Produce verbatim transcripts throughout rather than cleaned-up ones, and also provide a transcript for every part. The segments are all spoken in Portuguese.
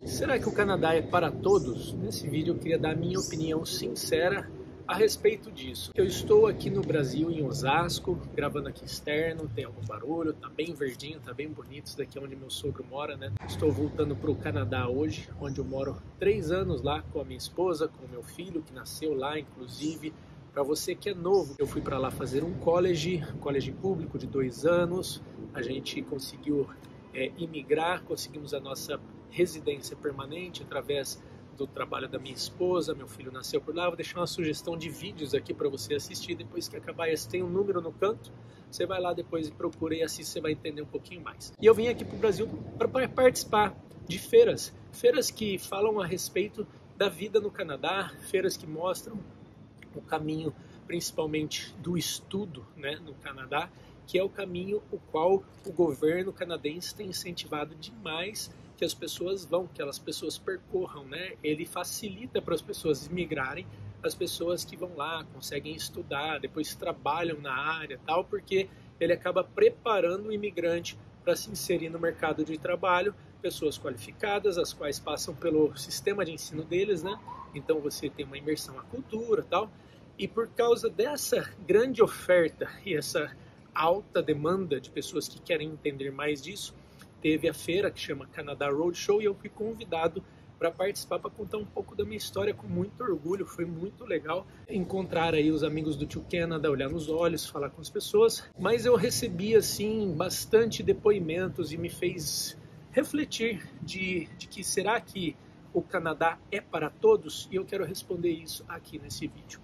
Será que o Canadá é para todos? Nesse vídeo eu queria dar a minha opinião sincera a respeito disso. Eu estou aqui no Brasil, em Osasco, gravando aqui externo, tem algum barulho, tá bem verdinho, tá bem bonito, isso daqui é onde meu sogro mora, né? Estou voltando para o Canadá hoje, onde eu moro três anos lá com a minha esposa, com o meu filho, que nasceu lá, inclusive. Para você que é novo, eu fui para lá fazer um college, um college público de dois anos, a gente conseguiu é, imigrar, conseguimos a nossa residência permanente através do trabalho da minha esposa, meu filho nasceu por lá. Vou deixar uma sugestão de vídeos aqui para você assistir depois que acabar esse. Tem um número no canto, você vai lá depois e procura e assiste, você vai entender um pouquinho mais. E eu vim aqui para o Brasil para participar de feiras, feiras que falam a respeito da vida no Canadá, feiras que mostram o caminho principalmente do estudo, né, no Canadá, que é o caminho o qual o governo canadense tem incentivado demais que as pessoas vão, que as pessoas percorram, né? Ele facilita para as pessoas migrarem, as pessoas que vão lá, conseguem estudar, depois trabalham na área, tal, porque ele acaba preparando o imigrante para se inserir no mercado de trabalho, pessoas qualificadas, as quais passam pelo sistema de ensino deles, né? Então você tem uma imersão à cultura, tal. E por causa dessa grande oferta e essa alta demanda de pessoas que querem entender mais disso, teve a feira que chama Canada Roadshow e eu fui convidado para participar, para contar um pouco da minha história com muito orgulho. Foi muito legal encontrar aí os amigos do Tio Canada, olhar nos olhos, falar com as pessoas, mas eu recebi assim bastante depoimentos e me fez refletir de, de que será que o Canadá é para todos? E eu quero responder isso aqui nesse vídeo.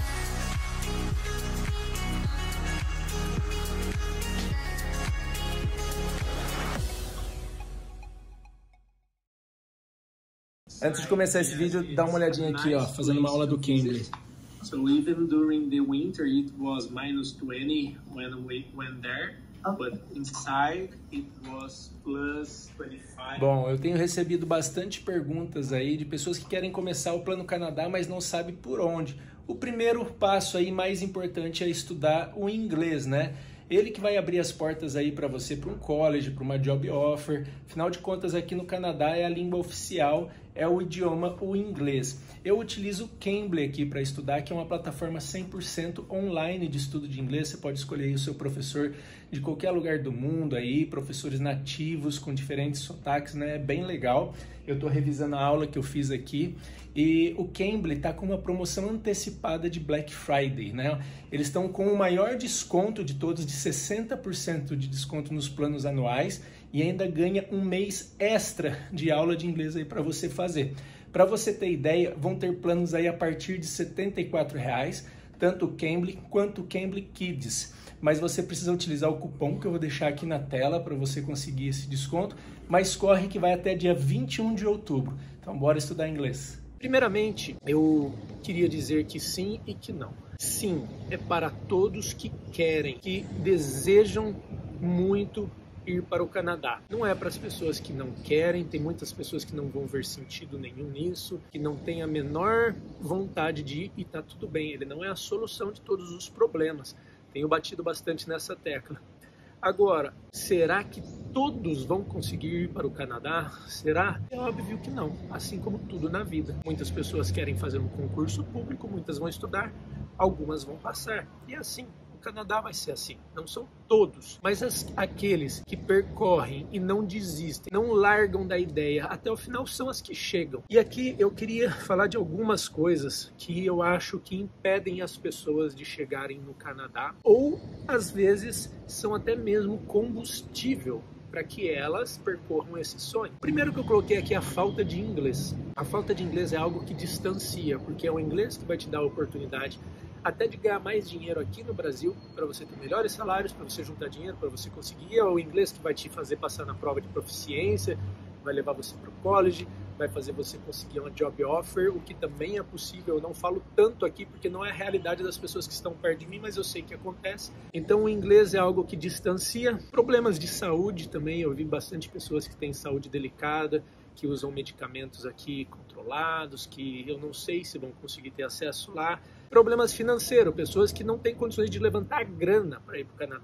Antes de começar esse vídeo, dá uma olhadinha aqui, ó, fazendo uma aula do Cambly. So even during the winter it was minus twenty when we went there, but inside it was plus twenty-five. Bom, eu tenho recebido bastante perguntas aí de pessoas que querem começar o Plano Canadá, mas não sabem por onde. O primeiro passo aí mais importante é estudar o inglês, né? Ele que vai abrir as portas aí para você, para um college, para uma job offer. Afinal de contas, aqui no Canadá é a língua oficial, é o idioma, o inglês. Eu utilizo o Cambly aqui para estudar, que é uma plataforma cem por cento online de estudo de inglês. Você pode escolher aí o seu professor de qualquer lugar do mundo aí, professores nativos com diferentes sotaques, né? É bem legal. Eu estou revisando a aula que eu fiz aqui e o Cambly está com uma promoção antecipada de Black Friday, né? Eles estão com o maior desconto de todos, de sessenta por cento de desconto nos planos anuais e ainda ganha um mês extra de aula de inglês aí para você fazer. Para você ter ideia, vão ter planos aí a partir de setenta e quatro reais, tanto o Cambly quanto o Cambly Kids. Mas você precisa utilizar o cupom que eu vou deixar aqui na tela para você conseguir esse desconto, mas corre que vai até dia vinte e um de outubro. Então bora estudar inglês. Primeiramente, eu queria dizer que sim e que não. Sim, é para todos que querem, que desejam muito ir para o Canadá. Não é para as pessoas que não querem, tem muitas pessoas que não vão ver sentido nenhum nisso, que não têm a menor vontade de ir e tá tudo bem, ele não é a solução de todos os problemas. Tenho batido bastante nessa tecla. Agora, será que todos vão conseguir ir para o Canadá? Será? É óbvio que não, assim como tudo na vida. Muitas pessoas querem fazer um concurso público, muitas vão estudar, algumas vão passar. E assim, o Canadá vai ser assim. Não são todos, mas as, aqueles que percorrem e não desistem, não largam da ideia, até o final são as que chegam. E aqui eu queria falar de algumas coisas que eu acho que impedem as pessoas de chegarem no Canadá, ou às vezes são até mesmo combustível para que elas percorram esse sonho. Primeiro que eu coloquei aqui é a falta de inglês. A falta de inglês é algo que distancia, porque é o inglês que vai te dar a oportunidade até de ganhar mais dinheiro aqui no Brasil, para você ter melhores salários, para você juntar dinheiro, para você conseguir. É o inglês que vai te fazer passar na prova de proficiência, vai levar você para o college, vai fazer você conseguir uma job offer, o que também é possível. Eu não falo tanto aqui porque não é a realidade das pessoas que estão perto de mim, mas eu sei que acontece. Então o inglês é algo que distancia. Problemas de saúde também, eu vi bastante pessoas que têm saúde delicada, que usam medicamentos aqui controlados, que eu não sei se vão conseguir ter acesso lá. Problemas financeiros, pessoas que não têm condições de levantar grana para ir para o Canadá.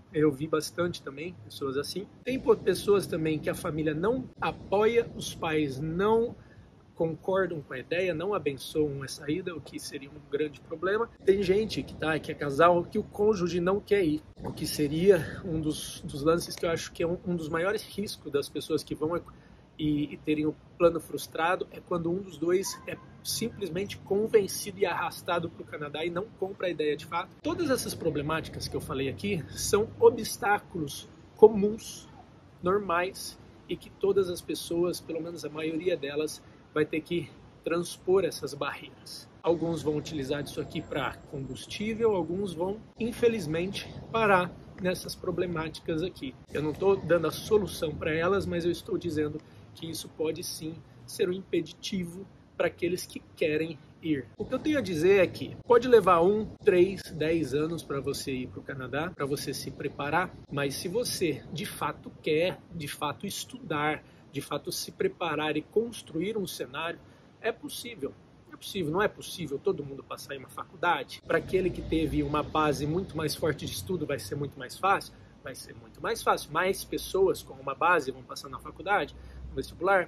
eu vi bastante também pessoas assim. Tem pessoas também que a família não apoia, os pais não concordam com a ideia, não abençoam essa saída, o que seria um grande problema. Tem gente que, tá, que é casal que o cônjuge não quer ir, o que seria um dos, dos lances que eu acho que é um, um dos maiores riscos das pessoas que vão e, e terem o plano frustrado, é quando um dos dois é simplesmente convencido e arrastado para o Canadá e não compra a ideia de fato. Todas essas problemáticas que eu falei aqui são obstáculos comuns, normais, e que todas as pessoas, pelo menos a maioria delas, vai ter que transpor essas barreiras. Alguns vão utilizar isso aqui para combustível, alguns vão, infelizmente, parar nessas problemáticas aqui. Eu não estou dando a solução para elas, mas eu estou dizendo que isso pode sim ser um impeditivo para aqueles que querem ir. O que eu tenho a dizer é que pode levar um, três, dez anos para você ir para o Canadá, para você se preparar, mas se você de fato quer, de fato estudar, de fato se preparar e construir um cenário, é possível. É possível, não é possível todo mundo passar em uma faculdade. Para aquele que teve uma base muito mais forte de estudo, vai ser muito mais fácil? Vai ser muito mais fácil. Mais pessoas com uma base vão passar na faculdade, no vestibular?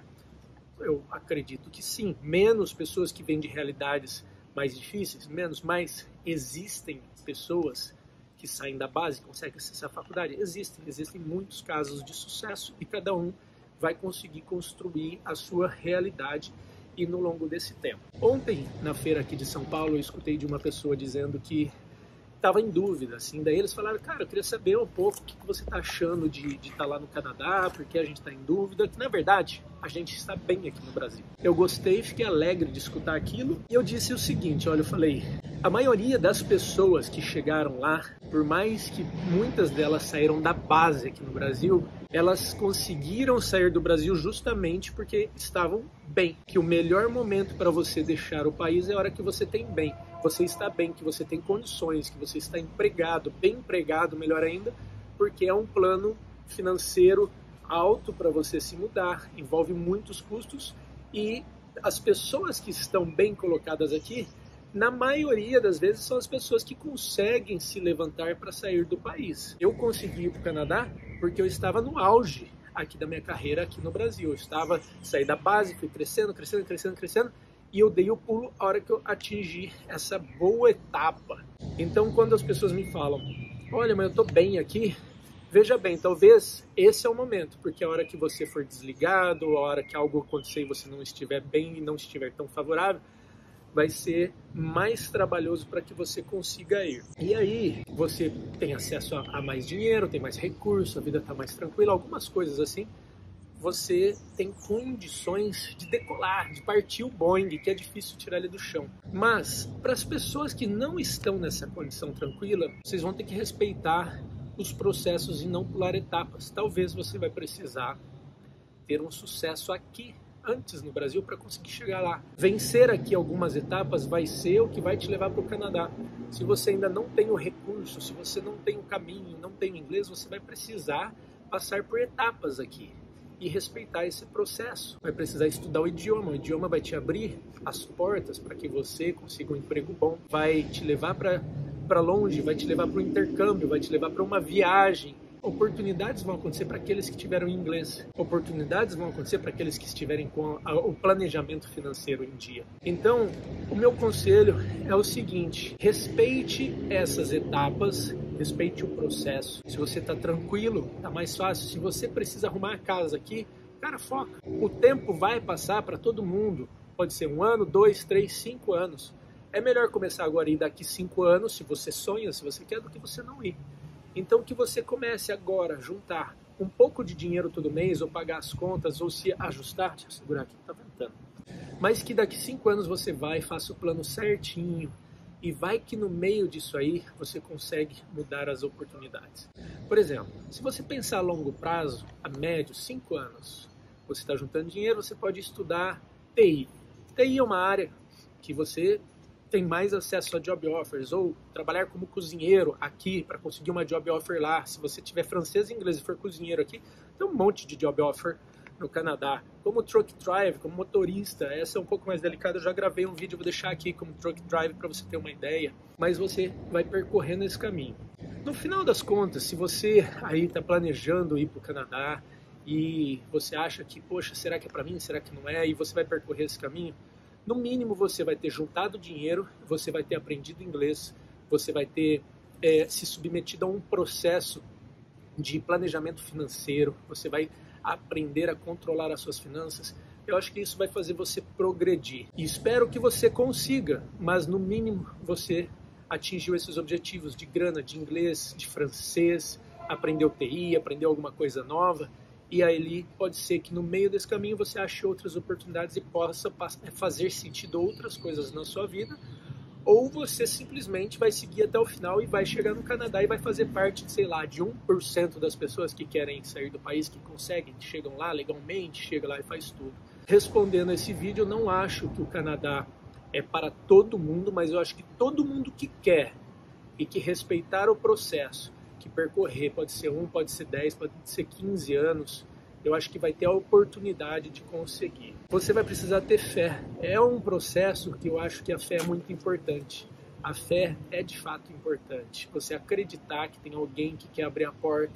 Eu acredito que sim. Menos pessoas que vêm de realidades mais difíceis, menos, mas existem pessoas que saem da base e conseguem acessar a faculdade. Existem, existem muitos casos de sucesso e cada um vai conseguir construir a sua realidade e no longo desse tempo. Ontem, na feira aqui de São Paulo, eu escutei de uma pessoa dizendo que estava em dúvida, assim, daí eles falaram, cara, eu queria saber um pouco o que você está achando de estar lá no Canadá, porque a gente está em dúvida, que na verdade a gente está bem aqui no Brasil. Eu gostei, fiquei alegre de escutar aquilo e eu disse o seguinte, olha, eu falei, a maioria das pessoas que chegaram lá, por mais que muitas delas saíram da base aqui no Brasil, elas conseguiram sair do Brasil justamente porque estavam bem, que o melhor momento para você deixar o país é a hora que você tem bem. Você está bem, que você tem condições, que você está empregado, bem empregado, melhor ainda, porque é um plano financeiro alto para você se mudar, envolve muitos custos e as pessoas que estão bem colocadas aqui, na maioria das vezes são as pessoas que conseguem se levantar para sair do país. Eu consegui ir para o Canadá porque eu estava no auge aqui da minha carreira aqui no Brasil. Eu estava, saí da base, fui crescendo, crescendo, crescendo, crescendo, e eu dei o pulo a hora que eu atingi essa boa etapa. Então, quando as pessoas me falam, olha, mas eu tô bem aqui, veja bem, talvez esse é o momento, porque a hora que você for desligado, a hora que algo acontecer e você não estiver bem e não estiver tão favorável, vai ser mais trabalhoso para que você consiga ir. E aí, você tem acesso a, a mais dinheiro, tem mais recursos, a vida está mais tranquila, algumas coisas assim, você tem condições de decolar, de partir o Boeing, que é difícil tirar ele do chão. Mas, para as pessoas que não estão nessa condição tranquila, vocês vão ter que respeitar os processos e não pular etapas. Talvez você vai precisar ter um sucesso aqui, antes no Brasil, para conseguir chegar lá. Vencer aqui algumas etapas vai ser o que vai te levar para o Canadá. Se você ainda não tem o recurso, se você não tem o caminho, não tem o inglês, você vai precisar passar por etapas aqui e respeitar esse processo. Vai precisar estudar o idioma. O idioma vai te abrir as portas para que você consiga um emprego bom, vai te levar para para longe, vai te levar para o intercâmbio, vai te levar para uma viagem. Oportunidades vão acontecer para aqueles que tiveram inglês. Oportunidades vão acontecer para aqueles que estiverem com a, o planejamento financeiro em dia. Então, o meu conselho é o seguinte, respeite essas etapas, respeite o processo. Se você está tranquilo, está mais fácil. Se você precisa arrumar a casa aqui, cara, foca. O tempo vai passar para todo mundo. Pode ser um ano, dois, três, cinco anos. É melhor começar agora e daqui cinco anos, se você sonha, se você quer, do que você não ir. Então que você comece agora a juntar um pouco de dinheiro todo mês, ou pagar as contas, ou se ajustar, deixa eu segurar aqui, tá ventando. Mas que daqui cinco anos você vai e faça o plano certinho, e vai que no meio disso aí você consegue mudar as oportunidades. Por exemplo, se você pensar a longo prazo, a médio, cinco anos, você está juntando dinheiro, você pode estudar T I. T I é uma área que você tem mais acesso a job offers, ou trabalhar como cozinheiro aqui para conseguir uma job offer lá. Se você tiver francês e inglês e for cozinheiro aqui, tem um monte de job offer no Canadá. Como truck drive, como motorista, essa é um pouco mais delicada, eu já gravei um vídeo, vou deixar aqui como truck drive para você ter uma ideia, mas você vai percorrendo esse caminho. No final das contas, se você aí está planejando ir para o Canadá e você acha que, poxa, será que é para mim, será que não é, e você vai percorrer esse caminho, no mínimo você vai ter juntado dinheiro, você vai ter aprendido inglês, você vai ter é, se submetido a um processo de planejamento financeiro, você vai aprender a controlar as suas finanças. Eu acho que isso vai fazer você progredir. E espero que você consiga, mas no mínimo você atingiu esses objetivos de grana, de inglês, de francês, aprendeu T I, aprendeu alguma coisa nova. E aí pode ser que no meio desse caminho você ache outras oportunidades e possa fazer sentido outras coisas na sua vida. Ou você simplesmente vai seguir até o final e vai chegar no Canadá e vai fazer parte, sei lá, de um por cento das pessoas que querem sair do país, que conseguem, que chegam lá legalmente, chega lá e faz tudo. Respondendo esse vídeo, eu não acho que o Canadá é para todo mundo, mas eu acho que todo mundo que quer e que respeitar o processo, que percorrer, pode ser um, pode ser dez, pode ser quinze anos, eu acho que vai ter a oportunidade de conseguir. Você vai precisar ter fé. É um processo que eu acho que a fé é muito importante. A fé é de fato importante. Você acreditar que tem alguém que quer abrir a porta.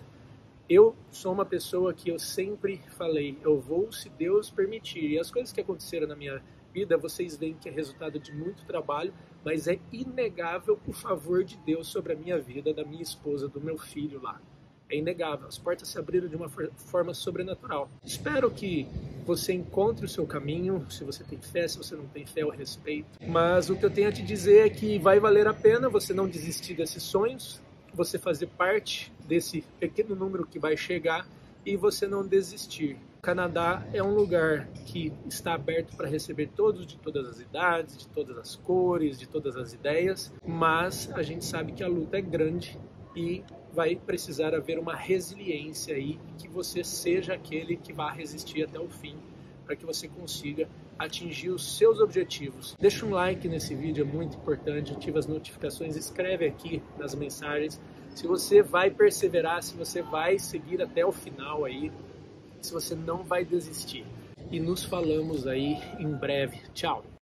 Eu sou uma pessoa que eu sempre falei, eu vou se Deus permitir. E as coisas que aconteceram na minha vida, vocês veem que é resultado de muito trabalho, mas é inegável o favor de Deus sobre a minha vida, da minha esposa, do meu filho lá. É inegável, as portas se abriram de uma forma sobrenatural. Espero que você encontre o seu caminho, se você tem fé, se você não tem fé, eu respeito. Mas o que eu tenho a te dizer é que vai valer a pena você não desistir desses sonhos, você fazer parte desse pequeno número que vai chegar e você não desistir. O Canadá é um lugar que está aberto para receber todos, de todas as idades, de todas as cores, de todas as ideias, mas a gente sabe que a luta é grande e vai precisar haver uma resiliência aí, que você seja aquele que vai resistir até o fim, para que você consiga atingir os seus objetivos. Deixa um like nesse vídeo, é muito importante, ativa as notificações, escreve aqui nas mensagens se você vai perseverar, se você vai seguir até o final aí, se você não vai desistir. E nos falamos aí em breve. Tchau!